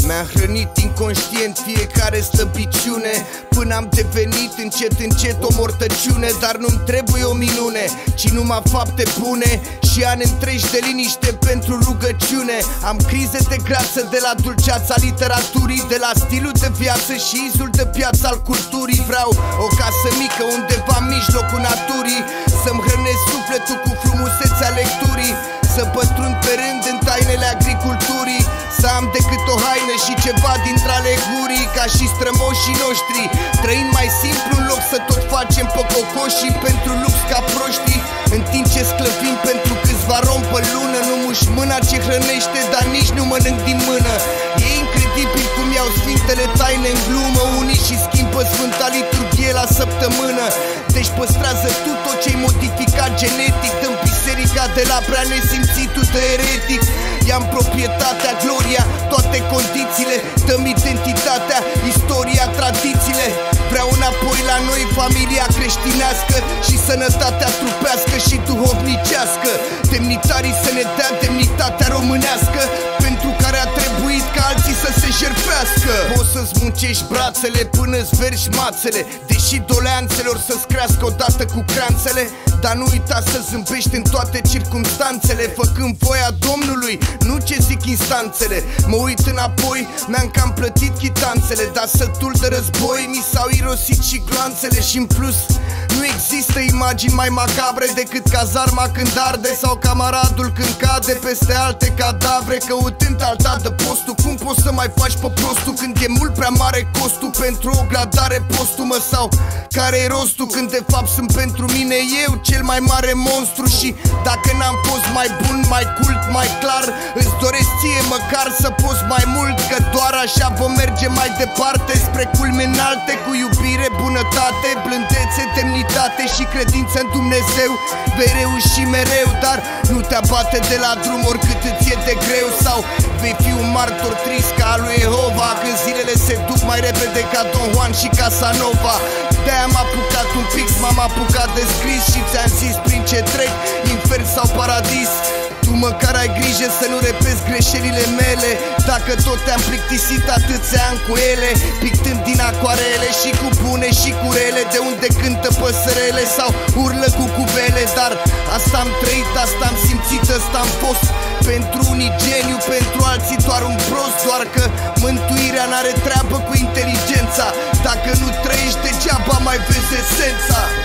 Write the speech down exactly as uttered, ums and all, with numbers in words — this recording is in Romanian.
Mi-am hrănit inconștient fiecare slăbiciune, până am devenit încet încet o mortăciune. Dar nu-mi trebuie o minune, ci numai fapte bune și ani întregi de liniște pentru rugăciune. Am crize de grasă de la dulceața literaturii, de la stilul de viață și izul de piață al culturii. Vreau o casă mică undeva în mijlocul naturii, să-mi hrănesc sufletul cu frumusețea lecturii, să pătrund pe rând în tainele agriculturii, să am decât o haină și ceva dintre alegurii, ca și strămoșii noștri, trăind mai simplu în loc să tot facem păcocoșii pentru lux ca proștii. În timp ce sclăvim pentru câțiva rom pe lună, nu muși mâna ce hrănește, dar nici nu mănânc din mână. E incredibil cum iau sfintele taine în glumă unii și schimbă sfânta liturghie la săptămână. Deci păstrează tu tot ce-i modificat genetic, dăm biserica de la prea nesimțitul de eretic. I-am proprietatea, gloria, toate condițiile, dăm identitatea, istoria, tradițiile. Vreau înapoi la noi familia creștinească și sănătatea trupească și duhovnicească. Demnitarii să ne dea demnitatea românească, pentru care a trebuit ca alții să se jertfească. Poți să-ți muncești brațele până-ți vergi mațele, deși doleanțelor să-ți crească odată cu creanțele. Dar nu uita să zâmbești în toate circumstanțele, făcând voia Domnului, nu ce zic instanțele. Mă uit înapoi, mi-am cam plătit chitanțele, dar sătul de război mi s-au irosit și gloanțele. Și în plus nu există imagini mai macabre decât cazarma când arde sau camaradul când cade peste alte cadavre, căutând alta de postul. Cum poți să mai faci pe prostul când e mult prea mare costul pentru o gradare postumă? Sau care-i rostul când de fapt sunt pentru mine eu cel mai mare monstru? Și dacă n-am fost mai bun, mai cult, mai clar, îți doresc ție măcar să poți mai mult, că doar așa vom merge mai departe spre culme înalte, cu iubire, bunătate, blândețe, demnitate și credință în Dumnezeu. Vei reuși mereu, dar nu te abate de la drum oricât îți e de greu. Sau vei fi un martor trist ca lui Jehova, când zilele se duc mai repede ca Don Juan și Casanova. De-aia m-a apucat un pix, m-am apucat de scris și ți-am zis prin ce trec, infern sau paradis. Tu măcar ai grijă să nu repezi greșelile mele, dacă tot te-am plictisit atâția ani cu ele, pictând din acoarele și cu bune și cu rele, de unde cântă păsărele sau urlă cu cuvele. Dar asta am trăit, asta am simțit, asta am fost. Pentru unii geniu, pentru alții doar un prost. Doar că mântuirea n-are treabă cu inteligența, dacă nu trăiești degeaba mai vezi esența.